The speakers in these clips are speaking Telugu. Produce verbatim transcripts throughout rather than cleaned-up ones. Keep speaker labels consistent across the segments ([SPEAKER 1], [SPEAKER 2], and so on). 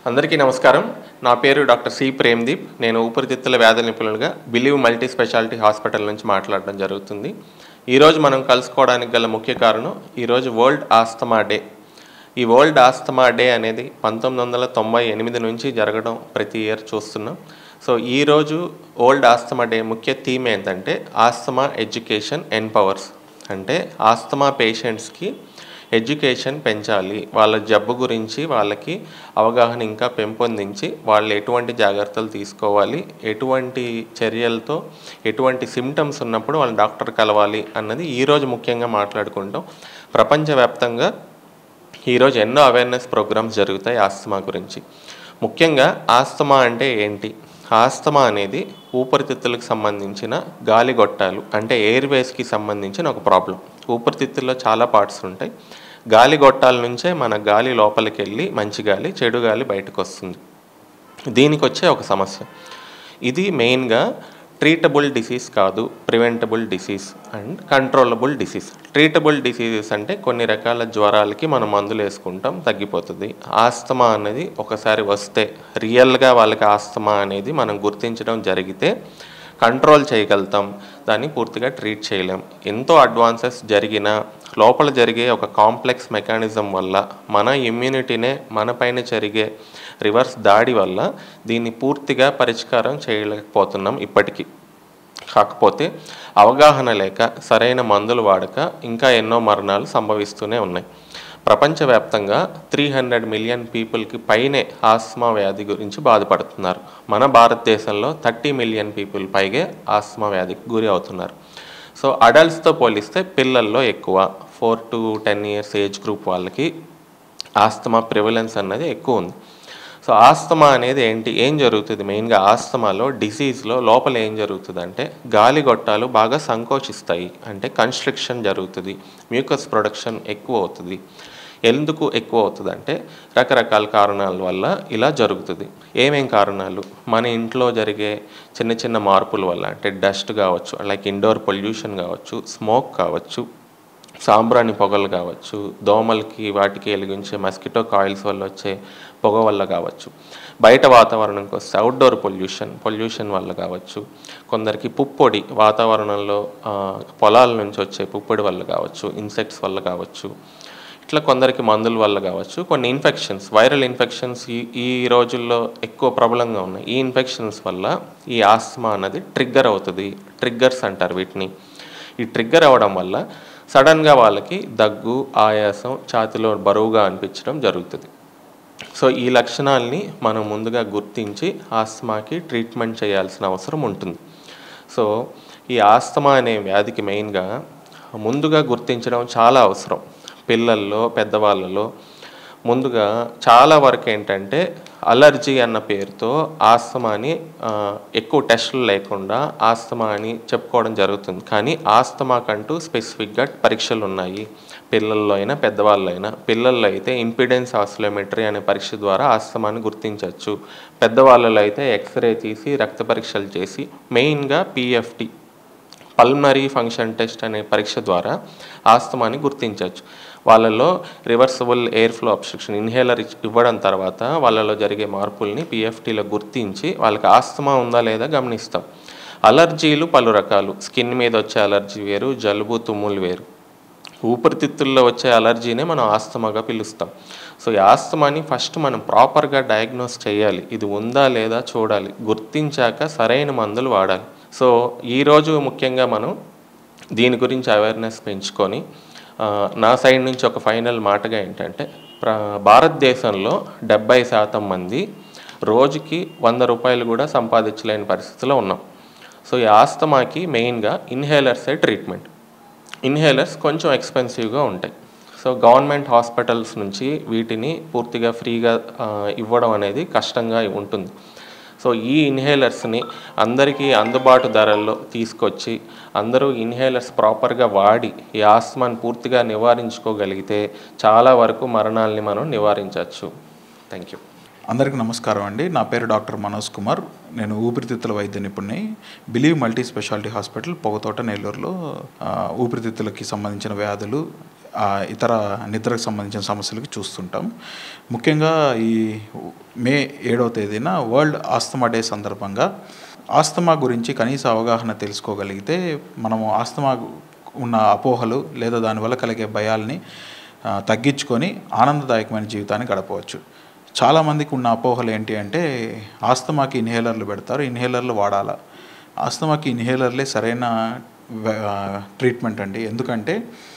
[SPEAKER 1] అందరికీ నమస్కారం. నా పేరు డాక్టర్ సి ప్రేమ్దీప్. నేను ఊపిరితిత్తుల వ్యాధుల నిపుణులుగా బిలీవ్ మల్టీ స్పెషాలిటీ హాస్పిటల్ నుంచి మాట్లాడడం జరుగుతుంది. ఈరోజు మనం కలుసుకోవడానికి గల ముఖ్య కారణం ఈరోజు వరల్డ్ ఆస్తమా డే. ఈ వరల్డ్ ఆస్తమా డే అనేది పంతొమ్మిది వందల తొంభై ఎనిమిది నుంచి జరగడం ప్రతి ఇయర్ చూస్తున్నాం. సో ఈరోజు వరల్డ్ ఆస్తమా డే ముఖ్య థీమ్ ఏంటంటే ఆస్తమా ఎడ్యుకేషన్ ఎంపవర్స్. అంటే ఆస్తమా పేషెంట్స్కి ఎడ్యుకేషన్ పెంచాలి, వాళ్ళ జబ్బు గురించి వాళ్ళకి అవగాహన ఇంకా పెంపొందించి వాళ్ళు ఎటువంటి జాగ్రత్తలు తీసుకోవాలి, ఎటువంటి చర్యలతో ఎటువంటి సిమ్టమ్స్ ఉన్నప్పుడు వాళ్ళ డాక్టర్ కలవాలి అన్నది ఈరోజు ముఖ్యంగా మాట్లాడుకుంటాం. ప్రపంచవ్యాప్తంగా ఈరోజు ఎన్నో అవేర్నెస్ ప్రోగ్రామ్స్ జరుగుతాయి ఆస్తమా గురించి. ముఖ్యంగా ఆస్తమా అంటే ఏంటి? ఆస్తమా అనేది ఊపిరితిత్తులకు సంబంధించిన గాలిగొట్టాలు అంటే ఎయిర్వేస్కి సంబంధించిన ఒక ప్రాబ్లం. ఊపిరితిత్తుల్లో చాలా పార్ట్స్ ఉంటాయి. గాలి గొట్టాల నుంచే మన గాలి లోపలికి వెళ్ళి మంచి గాలి చెడు గాలి బయటకు వస్తుంది. దీనికి వచ్చే ఒక సమస్య. ఇది మెయిన్గా ట్రీటబుల్ డిసీజ్ కాదు, preventable disease and controllable disease. Treatable diseases అంటే కొన్ని రకాల జ్వరాలకి మనం మందులు వేసుకుంటాం, తగ్గిపోతుంది. ఆస్తమా అనేది ఒకసారి వస్తే రియల్గా వాళ్ళకి ఆస్తమా అనేది మనం గుర్తించడం జరిగితే కంట్రోల్ చేయగలుగుతాం, దాన్ని పూర్తిగా ట్రీట్ చేయలేం. ఎంతో అడ్వాన్సెస్ జరిగిన లోపల జరిగే ఒక కాంప్లెక్స్ మెకానిజం వల్ల మన ఇమ్యూనిటీనే మన పైన జరిగే రివర్స్ దాడి వల్ల దీన్ని పూర్తిగా పరిష్కారం చేయలేకపోతున్నాం ఇప్పటికీ. కాకపోతే అవగాహన లేక సరైన మందులు వాడక ఇంకా ఎన్నో మరణాలు సంభవిస్తూనే ఉన్నాయి. ప్రపంచవ్యాప్తంగా త్రీ హండ్రెడ్ మిలియన్ పీపుల్కి పైనే ఆస్తమా వ్యాధి గురించి బాధపడుతున్నారు. మన భారతదేశంలో థర్టీ మిలియన్ పీపుల్ పైగే ఆస్తమా వ్యాధికి గురి అవుతున్నారు. సో అడల్ట్స్తో పోలిస్తే పిల్లల్లో ఎక్కువ, four to ten years age group వాళ్ళకి ఆస్తమా ప్రివలెన్స్ అన్నది ఎక్కువ ఉంది. సో ఆస్తమా అనేది ఏంటి, ఏం జరుగుతుంది? మెయిన్గా ఆస్తమాలో డిసీజ్లో లోపల ఏం జరుగుతుంది అంటే గాలి గొట్టాలు బాగా సంకోచిస్తాయి, అంటే కన్స్ట్రిక్షన్ జరుగుతుంది, మ్యూకస్ ప్రొడక్షన్ ఎక్కువ అవుతుంది. ఎందుకు ఎక్కువ అవుతుంది అంటే రకరకాల కారణాల వల్ల ఇలా జరుగుతుంది. ఏమేం కారణాలు? మన ఇంట్లో జరిగే చిన్న చిన్న మార్పుల వల్ల, అంటే డస్ట్ కావచ్చు, లైక్ ఇండోర్ పొల్యూషన్ కావచ్చు, స్మోక్ కావచ్చు, సాంబ్రాణి పొగలు కావచ్చు, దోమలకి వాటికి వెలిగించే మస్కిటో కాయిల్స్ వల్ల వచ్చే పొగ వల్ల కావచ్చు, బయట వాతావరణంకి వస్తే అవుట్డోర్ పొల్యూషన్ పొల్యూషన్ వల్ల కావచ్చు, కొందరికి పుప్పొడి వాతావరణంలో పొలాల నుంచి వచ్చే పుప్పొడి వల్ల కావచ్చు, ఇన్సెక్ట్స్ వల్ల కావచ్చు, ఇట్లా కొందరికి మందుల వల్ల కావచ్చు, కొన్ని ఇన్ఫెక్షన్స్, వైరల్ ఇన్ఫెక్షన్స్ ఈ ఈ రోజుల్లో ఎక్కువ ప్రబలంగా ఉన్నాయి. ఈ ఇన్ఫెక్షన్స్ వల్ల ఈ ఆస్తమా అన్నది ట్రిగ్గర్ అవుతుంది. ట్రిగ్గర్స్ అంటారు వీటిని. ఈ ట్రిగ్గర్ అవ్వడం వల్ల సడన్గా వాళ్ళకి దగ్గు, ఆయాసం, ఛాతిలో బరువుగా అనిపించడం జరుగుతుంది. సో ఈ లక్షణాలని మనం ముందుగా గుర్తించి ఆస్తమాకి ట్రీట్మెంట్ చేయాల్సిన అవసరం ఉంటుంది. సో ఈ ఆస్తమా అనే వ్యాధికి మెయిన్గా ముందుగా గుర్తించడం చాలా అవసరం. పిల్లల్లో, పెద్దవాళ్ళలో ముందుగా చాలా వరకు ఏంటంటే అలర్జీ అన్న పేరుతో ఆస్తమాని ఎక్కువ టెస్టులు లేకుండా ఆస్తమా అని చెప్పుకోవడం జరుగుతుంది. కానీ ఆస్తమాకంటూ స్పెసిఫిక్గా పరీక్షలు ఉన్నాయి. పిల్లల్లో అయినా పెద్దవాళ్ళు అయినా, పిల్లల్లో అయితే ఇంపిడెన్స్ ఆసిలోమెట్రీ అనే పరీక్ష ద్వారా ఆస్తమాని గుర్తించవచ్చు. పెద్దవాళ్ళలో అయితే ఎక్స్రే తీసి రక్త పరీక్షలు చేసి మెయిన్గా పిఎఫ్టి పల్మనరీ ఫంక్షన్ టెస్ట్ అనే పరీక్ష ద్వారా ఆస్తమాని గుర్తించవచ్చు. వాళ్ళలో reversible air flow obstruction inhaler ఇవ్వడం తర్వాత వాళ్ళలో జరిగే మార్పుల్ని పిఎఫ్టీలో గుర్తించి వాళ్ళకి ఆస్తమా ఉందా లేదా గమనిస్తాం. అలర్జీలు పలు రకాలు. స్కిన్ మీద వచ్చే అలర్జీ వేరు, జలుబు, తుమ్ములు వేరు. ఊపిరితిత్తుల్లో వచ్చే అలర్జీనే మనం ఆస్తమాగా పిలుస్తాం. సో ఈ ఆస్తమాని ఫస్ట్ మనం ప్రాపర్గా డయాగ్నోస్ చేయాలి. ఇది ఉందా లేదా చూడాలి. గుర్తించాక సరైన మందులు వాడాలి. సో ఈరోజు ముఖ్యంగా మనం దీని గురించి అవేర్నెస్ పెంచుకొని నా సైడ్ నుంచి ఒక ఫైనల్ మాటగా ఏంటంటే ప్ర భారతదేశంలో డెబ్బై శాతం మంది రోజుకి వంద రూపాయలు కూడా సంపాదించలేని పరిస్థితిలో ఉన్నాం. సో ఈ ఆస్తమాకి మెయిన్గా ఇన్హేలర్సే ట్రీట్మెంట్. ఇన్హేలర్స్ కొంచెం ఎక్స్పెన్సివ్గా ఉంటాయి. సో గవర్నమెంట్ హాస్పిటల్స్ నుంచి వీటిని పూర్తిగా ఫ్రీగా ఇవ్వడం అనేది కష్టంగా ఉంటుంది. సో ఈ ఇన్హేలర్స్ని అందరికీ అందుబాటు ధరల్లో తీసుకొచ్చి అందరూ ఇన్హేలర్స్ ప్రాపర్గా వాడి ఈ ఆస్తమాని పూర్తిగా నివారించుకోగలిగితే చాలా వరకు మరణాలని మనం నివారించవచ్చు. Thank you.
[SPEAKER 2] అందరికీ నమస్కారం అండి. నా పేరు డాక్టర్ మనోజ్ కుమార్. నేను ఊపిరితిత్తుల వైద్య నిపుణుని. Believe multi speciality hospital Pogathota, నెల్లూరులో ఊపిరితిత్తులకి సంబంధించిన వ్యాధులు ఇతర నిద్రకు సంబంధించిన సమస్యలకి చూస్తుంటాం. ముఖ్యంగా ఈ మే ఏడవ తేదీన వరల్డ్ ఆస్తమా డే సందర్భంగా ఆస్తమా గురించి కనీస అవగాహన తెలుసుకోగలిగితే మనము ఆస్తమా ఉన్న అపోహలు లేదా దానివల్ల కలిగే భయాల్ని తగ్గించుకొని ఆనందదాయకమైన జీవితాన్ని గడపవచ్చు. చాలామందికి ఉన్న అపోహలు ఏంటి అంటే ఆస్తమాకి ఇన్హేలర్లు పెడతారు, ఇన్హేలర్లు వాడాలా. ఆస్తమాకి ఇన్హేలర్లే సరైన ట్రీట్మెంట్ అండి. ఎందుకంటే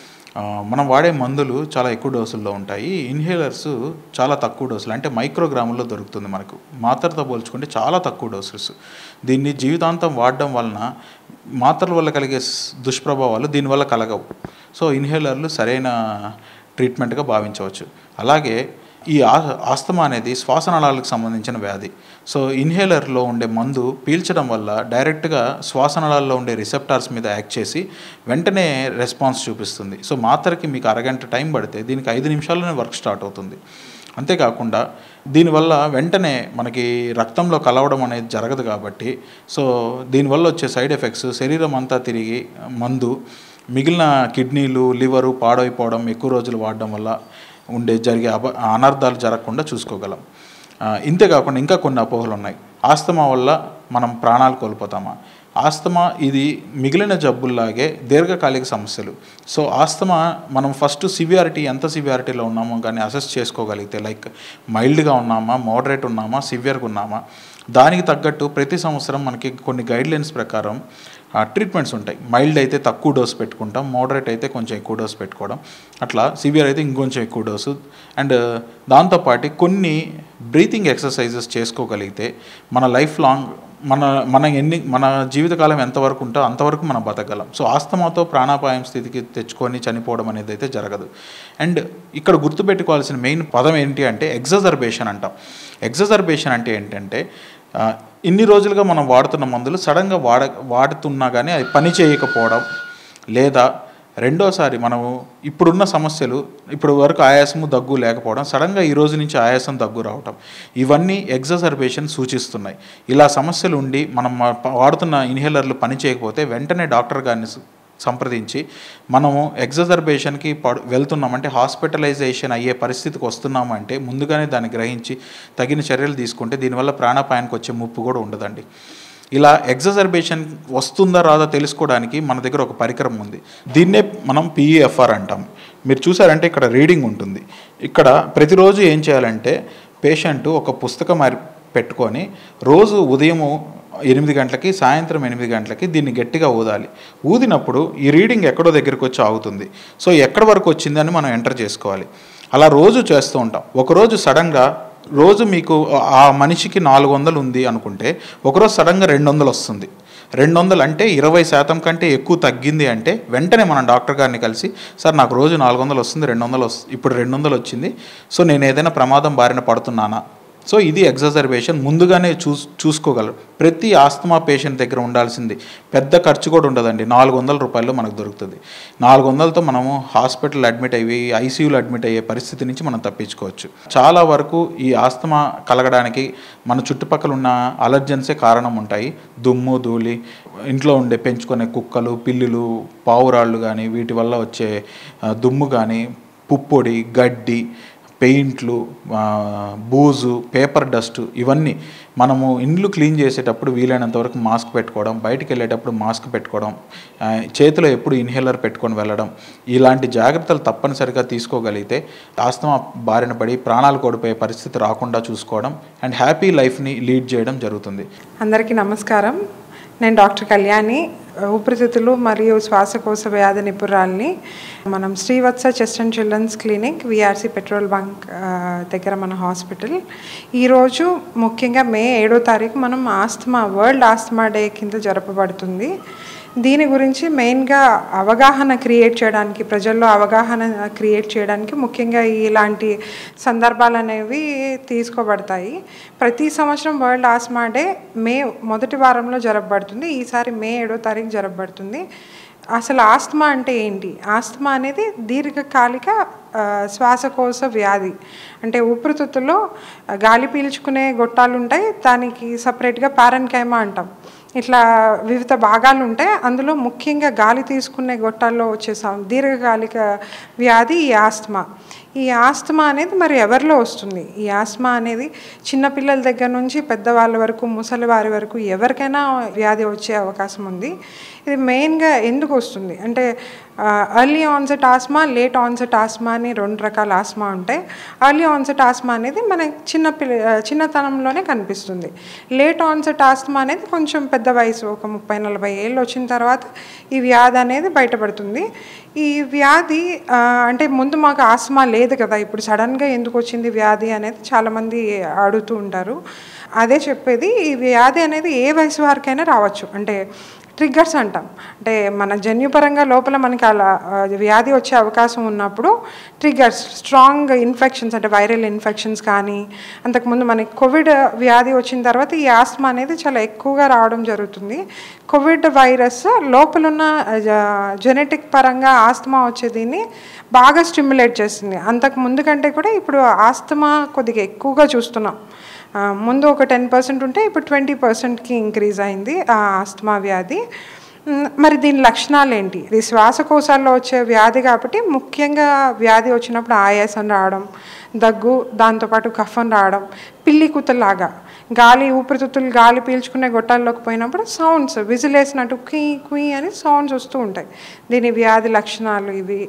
[SPEAKER 2] మనం వాడే మందులు చాలా ఎక్కువ డోసుల్లో ఉంటాయి. ఇన్హేలర్స్ చాలా తక్కువ డోసులు, అంటే మైక్రోగ్రాముల్లో దొరుకుతుంది మనకు. మాత్రతో పోల్చుకుంటే చాలా తక్కువ డోసెస్. దీన్ని జీవితాంతం వాడడం వలన మాత్రల వల్ల కలిగే దుష్ప్రభావాలు దీనివల్ల కలగవు. సో ఇన్హేలర్లు సరైన ట్రీట్మెంట్గా భావించవచ్చు. అలాగే ఈ ఆ ఆస్తమా అనేది శ్వాసనాళాలకు సంబంధించిన వ్యాధి. సో ఇన్హేలర్లో ఉండే మందు పీల్చడం వల్ల డైరెక్ట్గా శ్వాసనాళాల్లో ఉండే రిసెప్టార్స్ మీద యాక్ట్ చేసి వెంటనే రెస్పాన్స్ చూపిస్తుంది. సో మాత్రకి మీకు అరగంట టైం పడితే దీనికి ఐదు నిమిషాల్లోనే వర్క్ స్టార్ట్ అవుతుంది. అంతేకాకుండా దీనివల్ల వెంటనే మనకి రక్తంలో కలవడం అనేది జరగదు కాబట్టి సో దీనివల్ల వచ్చే సైడ్ ఎఫెక్ట్స్ శరీరం అంతా తిరిగి మందు మిగిలిన కిడ్నీలు, లివరు పాడైపోవడం, ఎక్కువ రోజులు వాడడం వల్ల ఉండే జరిగే అబ అనర్థాలు జరగకుండా చూసుకోగలం. ఇంతేకాకుండా ఇంకా కొన్ని అపోహలు ఉన్నాయి. ఆస్తమా వల్ల మనం ప్రాణాలు కోల్పోతామా? ఆస్తమా ఇది మిగిలిన జబ్బుల్లాగే దీర్ఘకాలిక సమస్యలు. సో ఆస్తమా మనం ఫస్ట్ సివియారిటీ ఎంత సివియారిటీలో ఉన్నామో కానీ అసెస్ చేసుకోగలిగితే, లైక్ మైల్డ్గా ఉన్నామా, మోడరేట్ ఉన్నామా, సివియర్గా ఉన్నామా, దానికి తగ్గట్టు ప్రతి సంవత్సరం మనకి కొన్ని గైడ్లైన్స్ ప్రకారం ట్రీట్మెంట్స్ ఉంటాయి. మైల్డ్ అయితే తక్కువ డోసు పెట్టుకుంటాం, మోడరేట్ అయితే కొంచెం ఎక్కువ డోసు పెట్టుకోవడం, అట్లా సివియర్ అయితే ఇంకొంచెం ఎక్కువ డోసు. అండ్ దాంతోపాటు కొన్ని బ్రీతింగ్ ఎక్సర్సైజెస్ చేసుకోగలిగితే మన లైఫ్ లాంగ్ మన మన ఎన్ని మన జీవితకాలం ఎంతవరకు ఉంటో అంతవరకు మనం బతకగలం. సో ఆస్తమాతో ప్రాణాపాయం స్థితికి తెచ్చుకొని చనిపోవడం అనేది అయితే జరగదు. అండ్ ఇక్కడ గుర్తుపెట్టుకోవాల్సిన మెయిన్ పదం ఏంటి అంటే ఎగ్జాజర్బేషన్ అంటాం. ఎగ్జాజర్బేషన్ అంటే ఏంటంటే ఇన్ని రోజులుగా మనం వాడుతున్న మందులు సడన్గా వాడ వాడుతున్నా కానీ అది పని చేయకపోవడం, లేదా రెండోసారి మనము ఇప్పుడున్న సమస్యలు ఇప్పుడు వరకు ఆయాసము దగ్గు లేకపోవడం, సడన్గా ఈ రోజు నుంచి ఆయాసం దగ్గు రావటం, ఇవన్నీ ఎగ్జాజర్బేషన్ సూచిస్తున్నాయి. ఇలా సమస్యలు ఉండి మనం వాడుతున్న ఇన్హేలర్లు పని చేయకపోతే వెంటనే డాక్టర్ గారిని సంప్రదించి మనము ఎగ్జాజర్బేషన్కి పడు వెళ్తున్నామంటే హాస్పిటలైజేషన్ అయ్యే పరిస్థితికి వస్తున్నామంటే ముందుగానే దాన్ని గ్రహించి తగిన చర్యలు తీసుకుంటే దీనివల్ల ప్రాణాపాయానికి వచ్చే ముప్పు కూడా ఉండదండి. ఇలా ఎగ్జాజర్బేషన్ వస్తుందా రాదా తెలుసుకోవడానికి మన దగ్గర ఒక పరికరం ఉంది. దీన్నే మనం పిఈఎఫ్ఆర్ అంటాం. మీరు చూసారంటే ఇక్కడ రీడింగ్ ఉంటుంది. ఇక్కడ ప్రతిరోజు ఏం చేయాలంటే పేషెంట్ ఒక పుస్తకం పెట్టుకొని రోజు ఉదయము ఎనిమిది గంటలకి సాయంత్రం ఎనిమిది గంటలకి దీన్ని గట్టిగా ఊదాలి. ఊదినప్పుడు ఈ రీడింగ్ ఎక్కడో దగ్గరికి వచ్చి ఆగుతుంది. సో ఎక్కడి వరకు వచ్చిందని మనం ఎంటర్ చేసుకోవాలి. అలా రోజు చేస్తూ ఉంటాం. ఒకరోజు సడన్గా రోజు మీకు ఆ మనిషికి నాలుగు వందలు ఉంది అనుకుంటే ఒకరోజు సడన్గా రెండు వందలు వస్తుంది. రెండు వందలు అంటే ఇరవై శాతం కంటే ఎక్కువ తగ్గింది అంటే వెంటనే మనం డాక్టర్ గారిని కలిసి, సార్ నాకు రోజు నాలుగు వందలు వస్తుంది, రెండు వందలు వస్తుంది, ఇప్పుడు రెండు వందలు వచ్చింది, సో నేను ఏదైనా ప్రమాదం బారిన పడుతున్నానా? సో ఇది ఎగ్జాజర్బేషన్ ముందుగానే చూ చూసుకోగలరు. ప్రతి ఆస్తమా పేషెంట్ దగ్గర ఉండాల్సింది పెద్ద ఖర్చు కూడా ఉండదండి. నాలుగు వందల రూపాయల్లో మనకు దొరుకుతుంది. నాలుగు వందలతో మనము హాస్పిటల్ అడ్మిట్ అయ్యి ఐసీయూలో అడ్మిట్ అయ్యే పరిస్థితి నుంచి మనం తప్పించుకోవచ్చు. చాలా వరకు ఈ ఆస్తమా కలగడానికి మన చుట్టుపక్కల ఉన్న అలర్జెన్సే కారణం ఉంటాయి. దుమ్ము, ధూళి, ఇంట్లో ఉండే పెంచుకునే కుక్కలు, పిల్లులు, పావురాళ్ళు కానీ వీటి వల్ల వచ్చే దుమ్ము కానీ, పుప్పొడి, గడ్డి, పెయింట్లు, బూజు, పేపర్ డస్ట్, ఇవన్నీ మనము ఇండ్లు క్లీన్ చేసేటప్పుడు వీలైనంత వరకు మాస్క్ పెట్టుకోవడం, బయటికి వెళ్ళేటప్పుడు మాస్క్ పెట్టుకోవడం, చేతిలో ఎప్పుడు ఇన్హేలర్ పెట్టుకొని వెళ్ళడం, ఇలాంటి జాగ్రత్తలు తప్పనిసరిగా తీసుకోగలిగితే ఆస్తమా బారిన పడి ప్రాణాలు కోల్పోయే పరిస్థితి రాకుండా చూసుకోవడం అండ్ హ్యాపీ లైఫ్ని లీడ్ చేయడం జరుగుతుంది.
[SPEAKER 3] అందరికీ నమస్కారం. నేను డాక్టర్ కళ్యాణి, ఊపిరితిత్తులు మరియు శ్వాసకోశ వ్యాధి నిపుణురాలిని. మనం Srivatsa chest and children's clinic, VRC petrol bunk దగ్గర మన హాస్పిటల్. ఈరోజు ముఖ్యంగా మే ఏడో తారీఖు మనం ఆస్తమా వరల్డ్ ఆస్తమా డే కింద జరపబడుతుంది. దీని గురించి మెయిన్గా అవగాహన క్రియేట్ చేయడానికి, ప్రజల్లో అవగాహన క్రియేట్ చేయడానికి ముఖ్యంగా ఇలాంటి సందర్భాలు అనేవి తీసుకోబడతాయి. ప్రతి సంవత్సరం వరల్డ్ ఆస్తమా డే మే మొదటి వారంలో జరపబడుతుంది. ఈసారి మే ఏడో తారీఖు జరపబడుతుంది. అసలు ఆస్తమా అంటే ఏంటి? ఆస్తమా అనేది దీర్ఘకాలిక శ్వాసకోశ వ్యాధి. అంటే ఊపిరితిత్తుల్లో గాలి పీల్చుకునే గొట్టాలు ఉంటాయి, దానికి సపరేట్గా పారెన్కైమా అంటాం. ఇట్లా వివిధ భాగాలు ఉంటాయి. అందులో ముఖ్యంగా గాలి తీసుకునే గొట్టాల్లో వచ్చే దీర్ఘకాలిక వ్యాధి ఈ ఆస్తమా. ఈ ఆస్తమా అనేది మరి ఎవరిలో వస్తుంది? ఈ ఆస్తమా అనేది చిన్నపిల్లల దగ్గర నుంచి పెద్దవాళ్ళ వరకు, ముసలి వారి వరకు ఎవరికైనా వ్యాధి వచ్చే అవకాశం ఉంది. ఇది మెయిన్గా ఎందుకు వస్తుంది అంటే early onset asthma, late onset asthma అని రెండు రకాల ఆస్మా ఉంటాయి. ఎర్లీ ఆన్సెట్ ఆస్మా అనేది మన చిన్నపిల్ల చిన్నతనంలోనే కనిపిస్తుంది. లేట్ ఆన్సెట్ ఆస్మా అనేది కొంచెం పెద్ద వయసు, ఒక ముప్పై నలభై ఏళ్ళు వచ్చిన తర్వాత ఈ వ్యాధి అనేది బయటపడుతుంది. ఈ వ్యాధి అంటే ముందు మాకు ఆస్మా లేదు కదా, ఇప్పుడు సడన్గా ఎందుకు వచ్చింది వ్యాధి అనేది చాలామంది అడుగుతూ ఉంటారు. అదే చెప్పేది, ఈ వ్యాధి అనేది ఏ వయసు వారికైనా రావచ్చు. అంటే ట్రిగ్గర్స్ అంటాం, అంటే మన జన్యుపరంగా లోపల మనకి అలా వ్యాధి వచ్చే అవకాశం ఉన్నప్పుడు ట్రిగ్గర్స్, స్ట్రాంగ్ ఇన్ఫెక్షన్స్ అంటే వైరల్ ఇన్ఫెక్షన్స్ కానీ, అంతకుముందు మనకి కోవిడ్ వ్యాధి వచ్చిన తర్వాత ఈ ఆస్తమా అనేది చాలా ఎక్కువగా రావడం జరుగుతుంది. కోవిడ్ వైరస్ లోపలున్న జెనెటిక్ పరంగా ఆస్తమా వచ్చేదిని బాగా స్టిమ్యులేట్ చేస్తుంది. అంతకు ముందు కంటే కూడా ఇప్పుడు ఆస్తమా కొద్దిగా ఎక్కువగా చూస్తున్నాం. ముందు ఒక టెన్ పర్సెంట్ ఉంటే ఇప్పుడు ట్వంటీ పర్సెంట్కి ఇంక్రీజ్ అయింది ఆ ఆస్తమా వ్యాధి. మరి దీని లక్షణాలు ఏంటి? ఇది శ్వాసకోశాల్లో వచ్చే వ్యాధి కాబట్టి ముఖ్యంగా వ్యాధి వచ్చినప్పుడు ఆయాసం రావడం, దగ్గు, దాంతోపాటు కఫం రావడం, పిల్లి కూతలాగా గాలి ఊపిరితిత్తులు గాలి పీల్చుకునే గొట్టాల్లోకి పోయినప్పుడు సౌండ్స్ విజిలేసినట్టు కుయ్ కుయ్ అని సౌండ్స్ వస్తూ ఉంటాయి. దీని వ్యాధి లక్షణాలు ఇవి.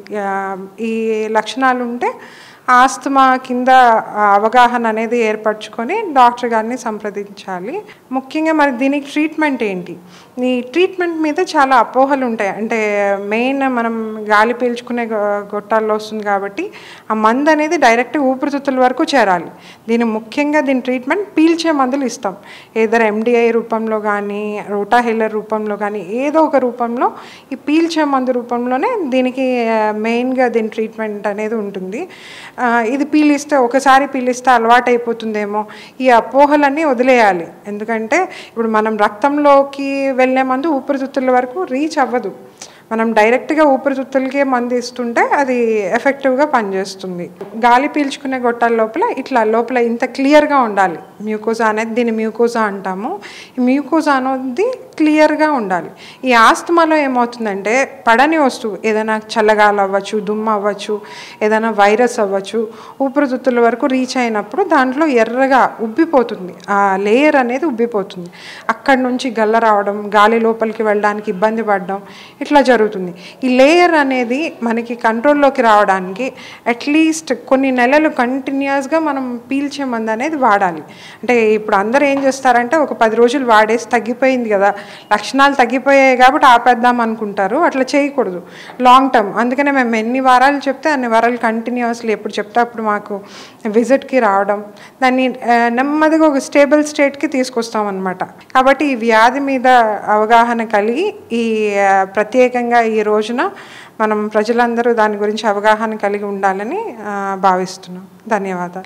[SPEAKER 3] ఈ లక్షణాలు ఉంటే ఆస్తమా కింద అవగాహన అనేది ఏర్పరచుకొని డాక్టర్ గారిని సంప్రదించాలి. ముఖ్యంగా మరి దీనికి ట్రీట్మెంట్ ఏంటి? ఈ ట్రీట్మెంట్ మీద చాలా అపోహలు ఉంటాయి. అంటే మెయిన్ మనం గాలి పీల్చుకునే గొట్టాల్లో వస్తుంది కాబట్టి ఆ మందు అనేది డైరెక్ట్ ఊపిరితిత్తుల వరకు చేరాలి. దీని ముఖ్యంగా దీని ట్రీట్మెంట్ పీల్చే మందులు ఇస్తాం. ఏదైనా ఎండిఐ రూపంలో కానీ, రోటాహిల్లర్ రూపంలో కానీ, ఏదో ఒక రూపంలో ఈ పీల్చే మందు రూపంలోనే దీనికి మెయిన్గా దీని ట్రీట్మెంట్ అనేది ఉంటుంది. ఇది పీలిస్తే ఒకసారి పీలిస్తే అలవాటు అయిపోతుందేమో, ఈ అపోహలన్నీ వదిలేయాలి. ఎందుకంటే ఇప్పుడు మనం రక్తంలోకి వెళ్ళే మందు ఊపిరితిత్తుల వరకు రీచ్ అవ్వదు. మనం డైరెక్ట్గా ఊపిరితిత్తులకే మందు ఇస్తుంటే అది ఎఫెక్టివ్గా పనిచేస్తుంది. గాలి పీల్చుకునే గొట్టాల లోపల ఇట్లా లోపల ఇంత క్లియర్గా ఉండాలి. మ్యూకోజా అనేది, దీన్ని మ్యూకోజా అంటాము. ఈ మ్యూకోజా అనేది క్లియర్గా ఉండాలి. ఈ ఆస్తమాలో ఏమవుతుందంటే పడని వస్తువు ఏదైనా చల్లగాలి అవ్వచ్చు, దుమ్ము అవ్వచ్చు, ఏదైనా వైరస్ అవ్వచ్చు, ఊపిరితిత్తుల వరకు రీచ్ అయినప్పుడు దాంట్లో ఎర్రగా ఉబ్బిపోతుంది. ఆ లేయర్ అనేది ఉబ్బిపోతుంది. అక్కడి నుంచి గల్ల రావడం, గాలి లోపలికి వెళ్ళడానికి ఇబ్బంది పడడం ఇట్లా జరుగుతుంది. ఈ లేయర్ అనేది మనకి కంట్రోల్లోకి రావడానికి అట్లీస్ట్ కొన్ని నెలలు కంటిన్యూస్గా మనం పీల్చే మందు అనేది వాడాలి. అంటే ఇప్పుడు అందరూ ఏం చేస్తారంటే ఒక పది రోజులు వాడేసి తగ్గిపోయింది కదా, లక్షణాలు తగ్గిపోయాయి కాబట్టి ఆపేద్దాం అనుకుంటారు. అట్లా చేయకూడదు, లాంగ్ టర్మ్. అందుకనే మేము ఎన్ని వారాలు చెప్తే అన్ని వారాలు కంటిన్యూస్లీ ఎప్పుడు చెప్తే అప్పుడు మాకు విజిట్కి రావడం, దాన్ని నెమ్మదిగా ఒక స్టేబుల్ స్టేట్కి తీసుకొస్తాం అన్నమాట. కాబట్టి ఈ వ్యాధి మీద అవగాహన కలిగి ఈ ప్రత్యేకంగా ఈ రోజున మనం ప్రజలందరూ దాని గురించి అవగాహన కలిగి ఉండాలని భావిస్తున్నాం. ధన్యవాదాలు.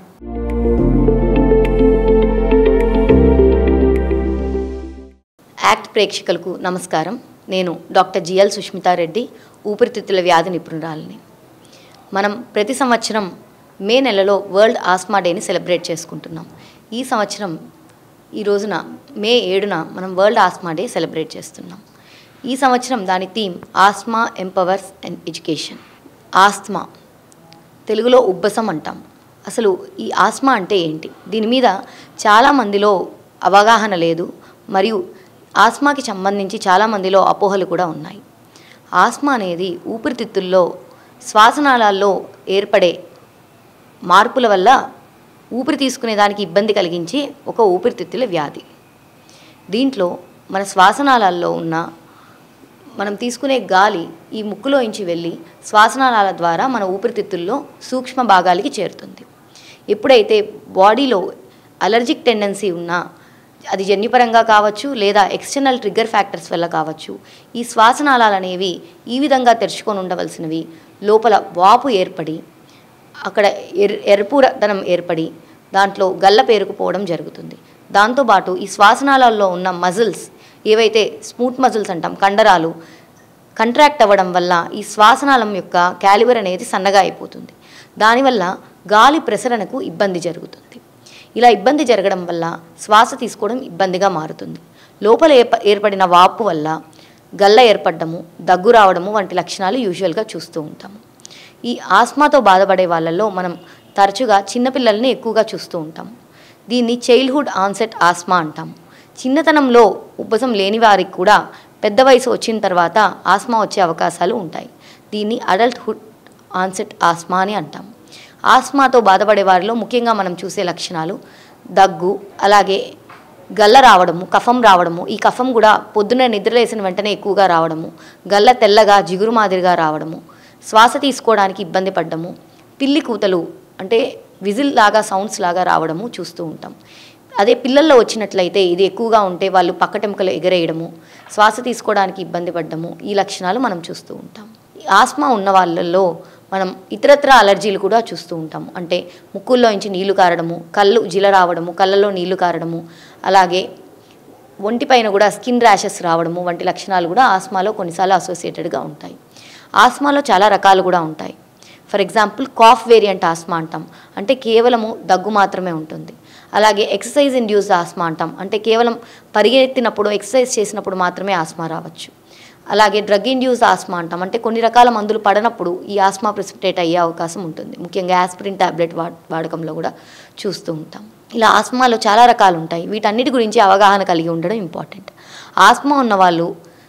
[SPEAKER 4] యాక్ట్ ప్రేక్షకులకు నమస్కారం. నేను డాక్టర్ జిఎల్ సుష్మితారెడ్డి, ఊపిరితిత్తుల వ్యాధి నిపుణురాలిని. మనం ప్రతి సంవత్సరం మే నెలలో వరల్డ్ ఆస్మా డేని సెలబ్రేట్ చేసుకుంటున్నాం. ఈ సంవత్సరం ఈ రోజున మే ఏడున మనం వరల్డ్ ఆస్మా డే సెలబ్రేట్ చేస్తున్నాం. ఈ సంవత్సరం దాని theme asthma empowers and education. Asthma తెలుగులో ఉబ్బసం అంటాం. అసలు ఈ ఆస్మా అంటే ఏంటి? దీని మీద చాలామందిలో అవగాహన లేదు, మరియు ఆస్మాకి సంబంధించి చాలామందిలో అపోహలు కూడా ఉన్నాయి. ఆస్మా అనేది ఊపిరితిత్తుల్లో శ్వాసనాళాల్లో ఏర్పడే మార్పుల వల్ల ఊపిరి తీసుకునే దానికి ఇబ్బంది కలిగించి ఒక ఊపిరితిత్తుల వ్యాధి. దీంట్లో మన శ్వాసనాళాల్లో ఉన్న మనం తీసుకునే గాలి ఈ ముక్కులోంచి వెళ్ళి శ్వాసనాళాల ద్వారా మన ఊపిరితిత్తుల్లో సూక్ష్మ భాగాలకి చేరుతుంది. ఎప్పుడైతే బాడీలో అలర్జిక్ టెండెన్సీ ఉన్నా, అది జన్యుపరంగా కావచ్చు లేదా ఎక్స్టర్నల్ ట్రిగ్గర్ ఫ్యాక్టర్స్ వల్ల కావచ్చు, ఈ శ్వాసనాళాలు అనేవి ఈ విధంగా తెరుచుకొని ఉండవలసినవి లోపల వాపు ఏర్పడి అక్కడ ఎర్ ఎరుపుదనం ఏర్పడి దాంట్లో గల్ల పేరుకుపోవడం జరుగుతుంది. దాంతోపాటు ఈ శ్వాసనాళాల్లో ఉన్న మజిల్స్ ఏవైతే స్మూత్ మజిల్స్ అంటాం, కండరాలు కంట్రాక్ట్ అవ్వడం వల్ల ఈ శ్వాసనాళం యొక్క క్యాలిబర్ అనేది సన్నగా అయిపోతుంది. దానివల్ల గాలి ప్రసరణకు ఇబ్బంది జరుగుతుంది. ఇలా ఇబ్బంది జరగడం వల్ల శ్వాస తీసుకోవడం ఇబ్బందిగా మారుతుంది. లోపల ఏర్ప ఏర్పడిన వాపు వల్ల గల్ల ఏర్పడము, దగ్గు రావడము వంటి లక్షణాలు యూజువల్గా చూస్తూ ఉంటాము. ఈ ఆస్మాతో బాధపడే వాళ్ళల్లో మనం తరచుగా చిన్నపిల్లల్ని ఎక్కువగా చూస్తూ ఉంటాము. దీన్ని చైల్డ్హుడ్ ఆన్సెట్ ఆస్మా అంటాము. చిన్నతనంలో ఉబ్బసం లేని వారికి కూడా పెద్ద వయసు వచ్చిన తర్వాత ఆస్మా వచ్చే అవకాశాలు ఉంటాయి. దీన్ని అడల్ట్హుడ్ ఆన్సెట్ ఆస్మా అని అంటాం. ఆస్మాతో బాధపడే వారిలో ముఖ్యంగా మనం చూసే లక్షణాలు దగ్గు, అలాగే గల్ల రావడము, కఫం రావడము. ఈ కఫం కూడా పొద్దున్న నిద్రలేసిన వెంటనే ఎక్కువగా రావడము, గల్ల తెల్లగా జిగురు మాదిరిగా రావడము, శ్వాస తీసుకోవడానికి ఇబ్బంది పడ్డము, పిల్లి కూతలు అంటే విజిల్ లాగా సౌండ్స్ లాగా రావడము చూస్తూ ఉంటాం. అదే పిల్లల్లో వచ్చినట్లయితే ఇది ఎక్కువగా ఉంటే వాళ్ళు పక్కటెముకలు ఎగరేయడము, శ్వాస తీసుకోవడానికి ఇబ్బంది పడ్డము, ఈ లక్షణాలు మనం చూస్తూ ఉంటాం. ఆస్మా ఉన్న వాళ్ళల్లో మనం ఇతరత్ర అలర్జీలు కూడా చూస్తూ ఉంటాము. అంటే ముక్కుల్లో నుంచి నీళ్లు కారడము, కళ్ళు జిల రావడము, కళ్ళల్లో నీళ్లు కారడము, అలాగే ఒంటిపైన కూడా స్కిన్ ర్యాషెస్ రావడము వంటి లక్షణాలు కూడా ఆస్మాలో కొన్నిసార్లు అసోసియేటెడ్గా ఉంటాయి. ఆస్మాలో చాలా రకాలు కూడా ఉంటాయి. For example cough variant asthma అంటాం, అంటే కేవలము దగ్గు మాత్రమే ఉంటుంది. అలాగే ఎక్సర్సైజ్ ఇండ్యూస్డ్ ఆస్మా అంటాం, అంటే కేవలం పరిగెత్తినప్పుడు ఎక్సర్సైజ్ చేసినప్పుడు మాత్రమే ఆస్మా రావచ్చు. అలాగే డ్రగ్ ఇండ్యూస్డ్ ఆస్మా అంటాం, అంటే కొన్ని రకాల మందులు పడనప్పుడు ఈ ఆస్మా ప్రెసిపిటేట్ అయ్యే అవకాశం ఉంటుంది. ముఖ్యంగా యాస్పిరిన్ టాబ్లెట్ వా వాడకంలో కూడా చూస్తూ ఉంటాం. ఇలా ఆస్మాలో చాలా రకాలు ఉంటాయి. వీటన్నిటి గురించి అవగాహన కలిగి ఉండడం ఇంపార్టెంట్. ఆస్మా ఉన్నవాళ్ళు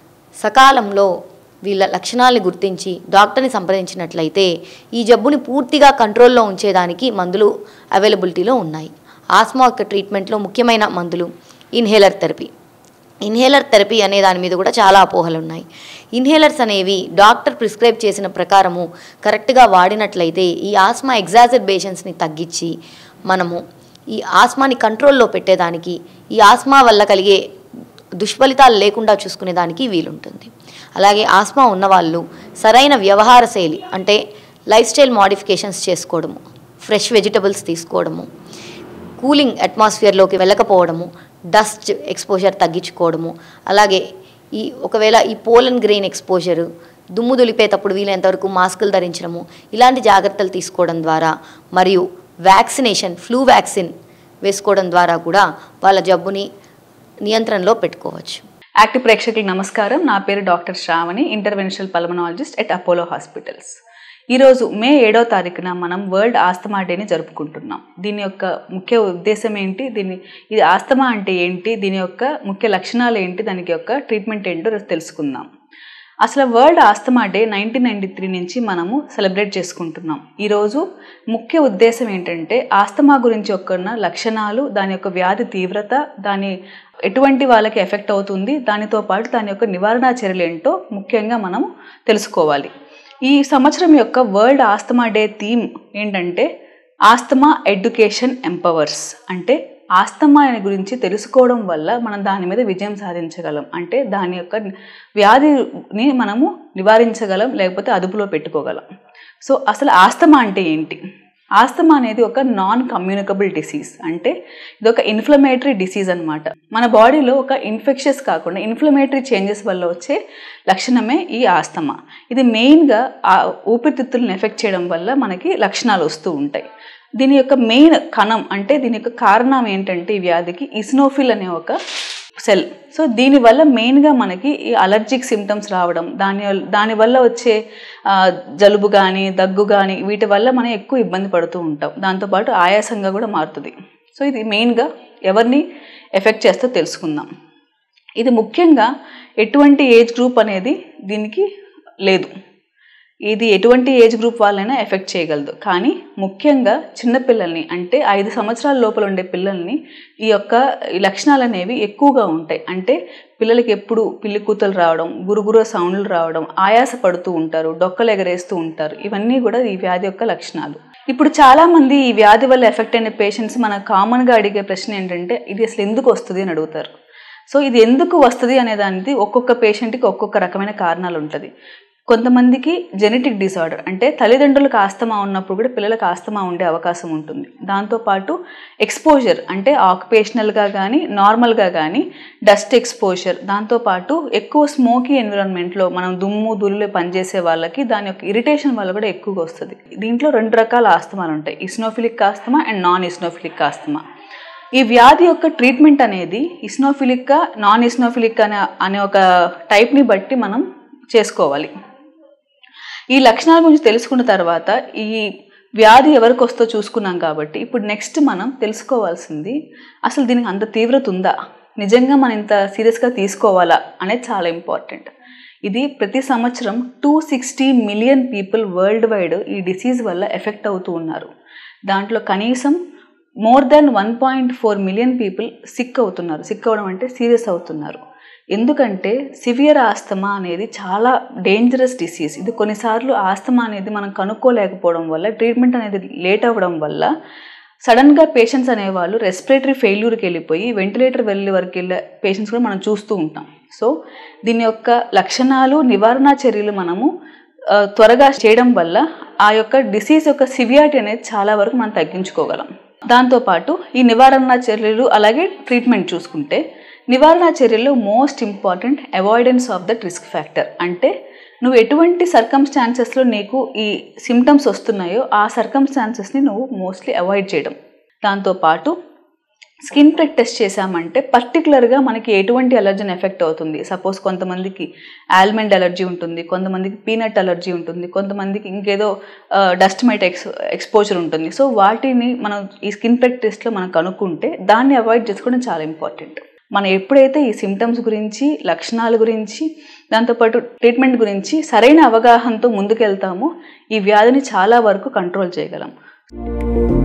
[SPEAKER 4] సకాలంలో వీళ్ళ లక్షణాలను గుర్తించి డాక్టర్ని సంప్రదించినట్లయితే ఈ జబ్బుని పూర్తిగా కంట్రోల్లో ఉంచేదానికి మందులు అవైలబిలిటీలో ఉన్నాయి. ఆస్మా యొక్క ట్రీట్మెంట్లో ముఖ్యమైన మందులు ఇన్హేలర్ థెరపీ. ఇన్హేలర్ థెరపీ అనే దాని మీద కూడా చాలా అపోహలు ఉన్నాయి. ఇన్హేలర్స్ అనేవి డాక్టర్ ప్రిస్క్రైబ్ చేసిన ప్రకారము కరెక్ట్గా వాడినట్లయితే ఈ ఆస్మా ఎగ్జాజర్బేషన్స్ని తగ్గించి మనము ఈ ఆస్మాని కంట్రోల్లో పెట్టేదానికి, ఈ ఆస్మా వల్ల కలిగే దుష్ఫలితాలు లేకుండా చూసుకునేదానికి వీలుంటుంది. అలాగే ఆస్మా ఉన్నవాళ్ళు సరైన వ్యవహార శైలి అంటే లైఫ్ స్టైల్ మోడిఫికేషన్స్ చేసుకోవడము, ఫ్రెష్ వెజిటబుల్స్ తీసుకోవడము, కూలింగ్ అట్మాస్ఫియర్లోకి వెళ్ళకపోవడము, డస్ట్ ఎక్స్పోజర్ తగ్గించుకోవడము, అలాగే ఈ ఒకవేళ ఈ పోలన్ గ్రెయిన్ ఎక్స్పోజరు, దుమ్ము దులిపేటప్పుడు వీలైనంతవరకు మాస్కులు ధరించడము, ఇలాంటి జాగ్రత్తలు తీసుకోవడం ద్వారా మరియు వ్యాక్సినేషన్ ఫ్లూ వ్యాక్సిన్ వేసుకోవడం ద్వారా కూడా వాళ్ళ జబ్బుని నియంత్రణలో పెట్టుకోవచ్చు.
[SPEAKER 5] యాక్టివ్ ప్రేక్షకులకు నమస్కారం. నా పేరు doctor Sravani, interventional pulmonologist at Apollo hospitals. ఈరోజు మే ఏడో తారీఖున మనం వరల్డ్ ఆస్తమా డేని జరుపుకుంటున్నాం. దీని యొక్క ముఖ్య ఉద్దేశం ఏంటి, దీని ఇది ఆస్తమా అంటే ఏంటి, దీని యొక్క ముఖ్య లక్షణాలు ఏంటి, దానికి యొక్క ట్రీట్మెంట్ ఏంటో తెలుసుకుందాం. అసలు World Asthma Day nineteen ninety three నుంచి మనము సెలబ్రేట్ చేసుకుంటున్నాం. ఈరోజు ముఖ్య ఉద్దేశం ఏంటంటే ఆస్తమా గురించి యొక్క లక్షణాలు, దాని యొక్క వ్యాధి తీవ్రత, దాని ఎటువంటి వాళ్ళకి ఎఫెక్ట్ అవుతుంది, దానితో పాటు దాని యొక్క నివారణ చర్యలు ఏంటో ముఖ్యంగా మనం తెలుసుకోవాలి. ఈ సంవత్సరం యొక్క వరల్డ్ ఆస్తమా డే థీమ్ ఏంటంటే ఆస్తమా ఎడ్యుకేషన్ ఎంపవర్స్. అంటే ఆస్తమా గురించి తెలుసుకోవడం వల్ల మనం దాని మీద విజయం సాధించగలం, అంటే దాని యొక్క వ్యాధిని మనము నివారించగలం, లేకపోతే అదుపులో పెట్టుకోగలం. సో అసలు ఆస్తమా అంటే ఏంటి? ఆస్తమా అనేది ఒక నాన్ కమ్యూనికబుల్ డిసీజ్, అంటే ఇది ఒక ఇన్ఫ్లమేటరీ డిసీజ్ అనమాట. మన బాడీలో ఒక ఇన్ఫెక్షన్స్ కాకుండా ఇన్ఫ్లమేటరీ చేంజెస్ వల్ల వచ్చే లక్షణమే ఈ ఆస్తమా. ఇది మెయిన్గా ఆ ఊపిరితిత్తులను ఎఫెక్ట్ చేయడం వల్ల మనకి లక్షణాలు వస్తూ ఉంటాయి. దీని యొక్క మెయిన్ కణం అంటే దీని యొక్క కారణం ఏంటంటే ఈ వ్యాధికి ఇస్నోఫిల్ అనే ఒక సెల్. సో దీనివల్ల మెయిన్గా మనకి ఈ అలర్జిక్ సిమ్టమ్స్ రావడం, దాని దానివల్ల వచ్చే జలుబు కానీ దగ్గు కానీ వీటి వల్ల మనం ఎక్కువ ఇబ్బంది పడుతూ ఉంటాం. దాంతోపాటు ఆయాసంగా కూడా మారుతుంది. సో ఇది మెయిన్గా ఎవరిని ఎఫెక్ట్ చేస్తో తెలుసుకుందాం. ఇది ముఖ్యంగా ఎటువంటి ఏజ్ గ్రూప్ అనేది దీనికి లేదు. ఇది ఎటువంటి ఏజ్ గ్రూప్ వాళ్ళైనా ఎఫెక్ట్ చేయగలదు. కానీ ముఖ్యంగా చిన్నపిల్లల్ని అంటే ఐదు సంవత్సరాల లోపల ఉండే పిల్లల్ని ఈ యొక్క లక్షణాలు అనేవి ఎక్కువగా ఉంటాయి. అంటే పిల్లలకి ఎప్పుడు పిల్లి కూతలు రావడం, గురుగురు సౌండ్లు రావడం, ఆయాస పడుతూ ఉంటారు, డొక్కలు ఎగరేస్తూ ఉంటారు. ఇవన్నీ కూడా ఈ వ్యాధి యొక్క లక్షణాలు. ఇప్పుడు చాలామంది ఈ వ్యాధి వల్ల ఎఫెక్ట్ అయిన పేషెంట్స్ మన కామన్గా అడిగే ప్రశ్న ఏంటంటే ఇది అసలు ఎందుకు వస్తుంది అని అడుగుతారు. సో ఇది ఎందుకు వస్తుంది అనే దానికి ఒక్కొక్క పేషెంట్కి ఒక్కొక్క రకమైన కారణాలు ఉంటుంది. కొంతమందికి జెనెటిక్ డిసార్డర్ అంటే తల్లిదండ్రులకు ఆస్తమా ఉన్నప్పుడు కూడా పిల్లలకు ఆస్తమా ఉండే అవకాశం ఉంటుంది. దాంతోపాటు ఎక్స్పోజర్ అంటే ఆక్యుపేషనల్గా కానీ నార్మల్గా కానీ డస్ట్ ఎక్స్పోజర్, దాంతోపాటు ఎక్కువ స్మోకీ ఎన్విరాన్మెంట్లో మనం దుమ్ము దుల్లు పనిచేసే వాళ్ళకి దాని యొక్క ఇరిటేషన్ వల్ల కూడా ఎక్కువగా వస్తుంది. దీంట్లో రెండు రకాల ఆస్తమాలు ఉంటాయి, eosinophilic asthma and non eosinophilic asthma. ఈ వ్యాధి యొక్క ట్రీట్మెంట్ అనేది ఇస్నోఫిలిక్గా నాన్ ఇస్నోఫిలిక్ అనే అనే ఒక టైప్ని బట్టి మనం చేసుకోవాలి. ఈ లక్షణాల గురించి తెలుసుకున్న తర్వాత ఈ వ్యాధి ఎవరికి వస్తో చూసుకున్నాం కాబట్టి ఇప్పుడు నెక్స్ట్ మనం తెలుసుకోవాల్సింది అసలు దీనికి అంత తీవ్రత ఉందా, నిజంగా మనం ఇంత సీరియస్గా తీసుకోవాలా అనేది చాలా ఇంపార్టెంట్. ఇది ప్రతి సంవత్సరం two sixty million people worldwide ఈ డిసీజ్ వల్ల ఎఫెక్ట్ అవుతూ ఉన్నారు. దాంట్లో కనీసం more than one point four million people sick అవుతున్నారు. సిక్ అవ్వడం అంటే సీరియస్ అవుతున్నారు. ఎందుకంటే సివియర్ ఆస్తమా అనేది చాలా డేంజరస్ డిసీజ్. ఇది కొన్నిసార్లు ఆస్తమా అనేది మనం కనుక్కోలేకపోవడం వల్ల, ట్రీట్మెంట్ అనేది లేట్ అవ్వడం వల్ల సడన్గా పేషెంట్స్ అనేవాళ్ళు రెస్పిరేటరీ ఫెయిల్యూర్కి వెళ్ళిపోయి వెంటిలేటర్ వెళ్ళే వరకు వెళ్ళే పేషెంట్స్ కూడా మనం చూస్తూ ఉంటాం. సో దీని యొక్క లక్షణాలు, నివారణ చర్యలు మనము త్వరగా చేయడం వల్ల ఆ యొక్క డిసీజ్ యొక్క సివియారిటీ అనేది చాలా వరకు మనం తగ్గించుకోగలం. దాంతోపాటు ఈ నివారణ చర్యలు అలాగే ట్రీట్మెంట్ చూసుకుంటే, నివారణ చర్యల్లో most important avoidance of that risk factor. అంటే నువ్వు ఎటువంటి సర్కమ్స్టాన్సెస్లో నీకు ఈ సిమ్టమ్స్ వస్తున్నాయో ఆ సర్కమ్స్టాన్సెస్ని నువ్వు మోస్ట్లీ అవాయిడ్ చేయడం. దాంతోపాటు స్కిన్ ప్రిక్ టెస్ట్ చేసామంటే పర్టికులర్గా మనకి ఎటువంటి అలర్జీని ఎఫెక్ట్ అవుతుంది. సపోజ్ కొంతమందికి ఆల్మండ్ అలర్జీ ఉంటుంది, కొంతమందికి పీనట్ అలర్జీ ఉంటుంది, కొంతమందికి ఇంకేదో డస్ట్ మైట్ ఎక్స్ ఎక్స్పోజర్ ఉంటుంది. సో వాటిని మనం ఈ స్కిన్ ప్రిక్ టెస్ట్లో మనం కనుక్కుంటే దాన్ని అవాయిడ్ చేసుకోవడం చాలా ఇంపార్టెంట్. మనం ఎప్పుడైతే ఈ సిమ్టమ్స్ గురించి, లక్షణాల గురించి, దాంతోపాటు ట్రీట్మెంట్ గురించి సరైన అవగాహనతో ముందుకెళ్తామో ఈ వ్యాధిని చాలా వరకు కంట్రోల్ చేయగలం.